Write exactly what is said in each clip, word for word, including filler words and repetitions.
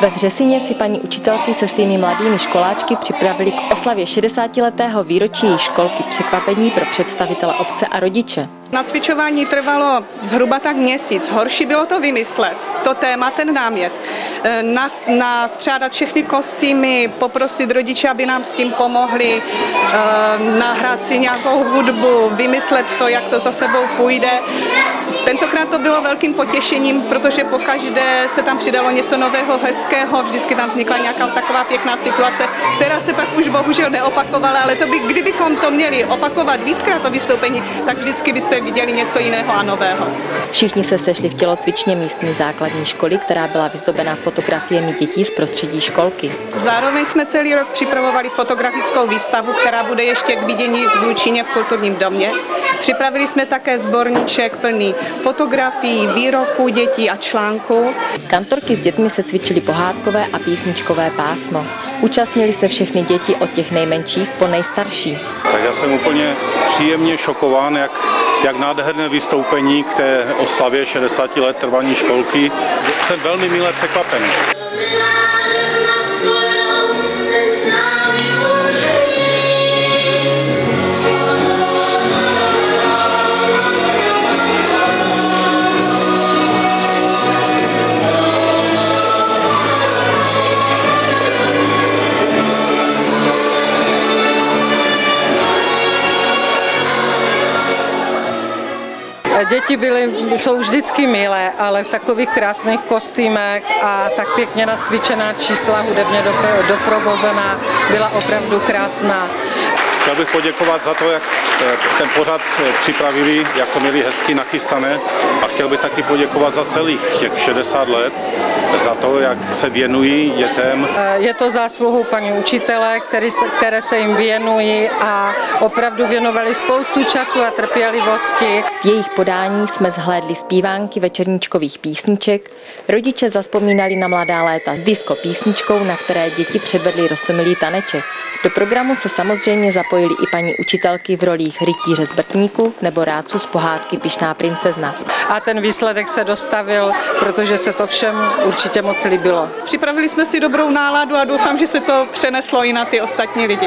Ve Vřesině si paní učitelky se svými mladými školáčky připravili k oslavě šedesátiletého výročí její školky překvapení pro představitele obce a rodiče. Nacvičování trvalo zhruba tak měsíc. Horší bylo to vymyslet, to téma, ten námět. Na, nastřádat všechny kostýmy, poprosit rodiče, aby nám s tím pomohli, nahrát si nějakou hudbu, vymyslet to, jak to za sebou půjde. Tentokrát to bylo velkým potěšením, protože pokaždé se tam přidalo něco nového, hezkého, vždycky tam vznikla nějaká taková pěkná situace, která se pak už bohužel neopakovala, ale to by, kdybychom to měli opakovat víckrát to vystoupení, tak vždycky byste viděli něco jiného a nového. Všichni se sešli v tělocvičně místní základní školy, která byla vyzdobena fotografiemi dětí z prostředí školky. Zároveň jsme celý rok připravovali fotografickou výstavu, která bude ještě k vidění v Hlučíně v kulturním domě. Připravili jsme také sborníček plný fotografií, výroků dětí a článků. Kantorky s dětmi se cvičily pohádkové a písničkové pásmo. Účastnili se všechny děti od těch nejmenších po nejstarší. Tak já jsem úplně příjemně šokován, jak, jak nádherné vystoupení k té oslavě šedesáti let trvání školky. Jsem velmi milé překvapený. Děti byly, jsou vždycky milé, ale v takových krásných kostýmech a tak pěkně nacvičená čísla, hudebně doprovozená, byla opravdu krásná. Chtěl bych poděkovat za to, jak ten pořad připravili, jak to měli hezky nachystané, a chtěl bych taky poděkovat za celých těch šedesát let, za to, jak se věnují dětem. Je to zásluhou paní učitele, které se, které se jim věnují a opravdu věnovali spoustu času a trpělivosti. V jejich podání jsme zhlédli zpívánky večerníčkových písniček, rodiče zazpomínali na mladá léta s disco písničkou, na které děti předvedly roztomilý taneček. Do programu se samozřejmě zapojili i paní učitelky v rolích rytíře z Brtníku nebo rádců z pohádky Pyšná princezna. A ten výsledek se dostavil, protože se to všem určitě moc líbilo. Připravili jsme si dobrou náladu a doufám, že se to přeneslo i na ty ostatní lidi.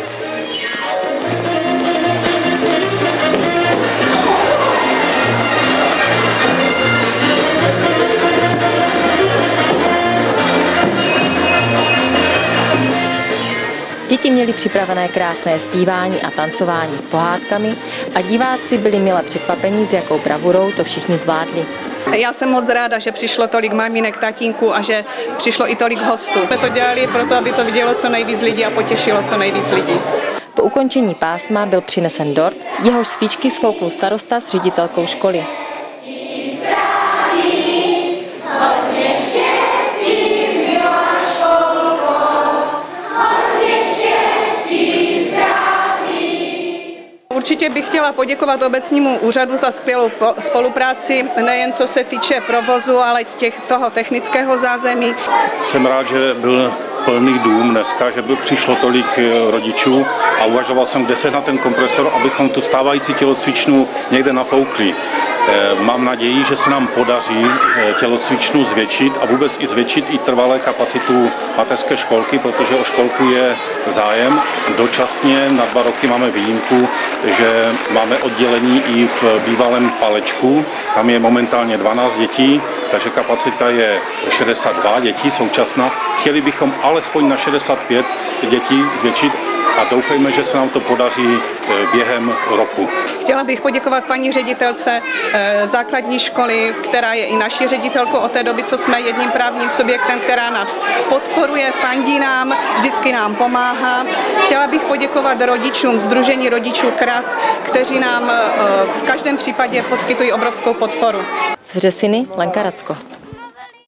Děti měly připravené krásné zpívání a tancování s pohádkami a diváci byli mile překvapení, s jakou bravurou to všichni zvládli. Já jsem moc ráda, že přišlo tolik maminek, tatínků a že přišlo i tolik hostů. My to dělali proto, aby to vidělo co nejvíc lidí a potěšilo co nejvíc lidí. Po ukončení pásma byl přinesen dort, jehož svíčky sfoukl starosta s ředitelkou školy. Určitě bych chtěla poděkovat obecnímu úřadu za skvělou spolupráci, nejen co se týče provozu, ale těch, toho technického zázemí. Jsem rád, že byl plný dům dneska, že by přišlo tolik rodičů a uvažoval jsem, kde sehnat ten kompresor, abychom tu stávající tělocvičnu někde nafoukli. Mám naději, že se nám podaří tělocvičnu zvětšit a vůbec i zvětšit i trvalé kapacitu mateřské školky, protože o školku je zájem. Dočasně na dva roky máme výjimku, že máme oddělení i v bývalém Palečku, tam je momentálně dvanáct dětí, takže kapacita je šedesát dva dětí současná. Chtěli bychom alespoň na šedesát pět dětí zvětšit a doufejme, že se nám to podaří během roku. Chtěla bych poděkovat paní ředitelce základní školy, která je i naší ředitelkou od té doby, co jsme jedním právním subjektem, která nás podporuje, fandí nám, vždycky nám pomáhá. Chtěla bych poděkovat rodičům, Sdružení rodičů Kras, kteří nám v každém případě poskytují obrovskou podporu. Z Vřesiny Lenka Racko.